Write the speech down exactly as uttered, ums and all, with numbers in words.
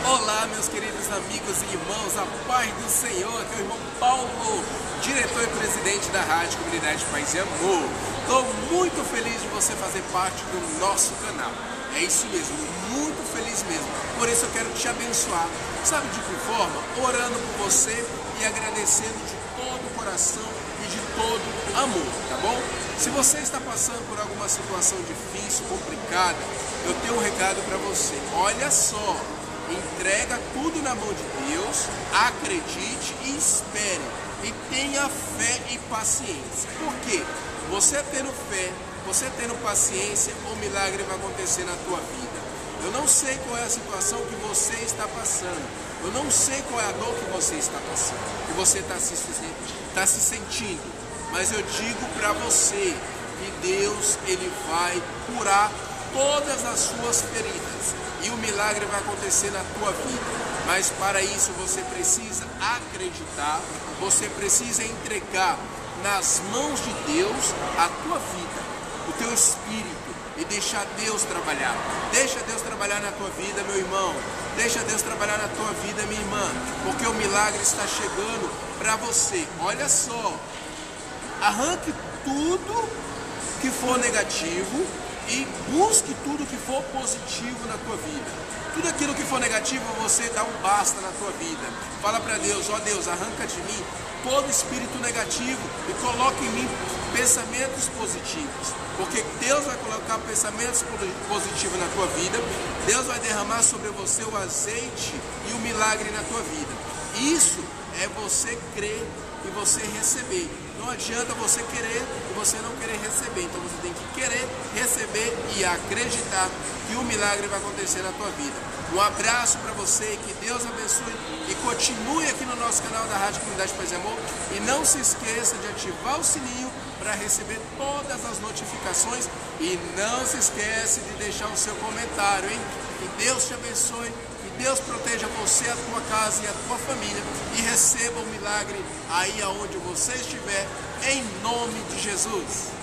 Olá, meus queridos amigos e irmãos, a paz do Senhor. Aqui é o irmão Paulo, diretor e presidente da Rádio Comunidade Paz e Amor. Estou muito feliz de você fazer parte do nosso canal. É isso mesmo, muito feliz mesmo. Por isso eu quero te abençoar. Sabe de que forma? Orando por você e agradecendo de todo o coração e de todo amor, tá bom? Se você está passando por alguma situação difícil, complicada, eu tenho um recado para você. Olha só, entrega tudo na mão de Deus, acredite e espere. E tenha fé e paciência. Por quê? Você tendo fé, você tendo paciência, o milagre vai acontecer na tua vida. Eu não sei qual é a situação que você está passando. Eu não sei qual é a dor que você está passando, que você está se, está se sentindo. Mas eu digo para você que Deus, Ele vai curar todas as suas feridas. E o milagre vai acontecer na tua vida. Mas para isso você precisa acreditar, você precisa entregar nas mãos de Deus a tua vida, o teu espírito, e deixar Deus trabalhar. Deixa Deus trabalhar na tua vida, meu irmão. Deixa Deus trabalhar na tua vida, minha irmã, porque o milagre está chegando para você. Olha só, arranque tudo que for negativo e busque tudo que for positivo na tua vida. Tudo aquilo que for negativo, você dá um basta na tua vida. Fala para Deus: ó Deus, arranca de mim todo espírito negativo e coloca em mim pensamentos positivos. Porque Deus vai colocar pensamentos positivos na tua vida. Deus vai derramar sobre você o azeite e o milagre na tua vida. Isso é você crer e você receber. Não adianta você querer e você não querer receber. Então você tem que querer, receber e acreditar que o milagre vai acontecer na tua vida. Um abraço para você, que Deus abençoe e continue aqui no nosso canal da Rádio Comunidade Paz e Amor. E não se esqueça de ativar o sininho para receber todas as notificações. E não se esqueça de deixar o seu comentário, hein? Que Deus te abençoe. Deus proteja você, a tua casa e a tua família, e receba o milagre aí aonde você estiver, em nome de Jesus.